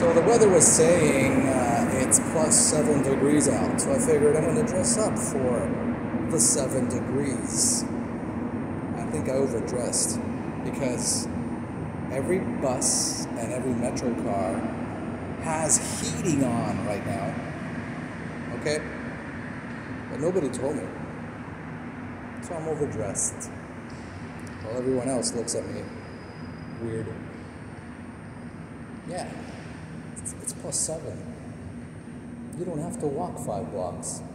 So the weather was saying it's plus 7 degrees out, so I figured I'm going to dress up for the 7 degrees. I think I overdressed because every bus and every metro car has heating on right now, okay? But nobody told me, so I'm overdressed. While everyone else looks at me weird. Yeah, it's plus 7. You don't have to walk 5 blocks.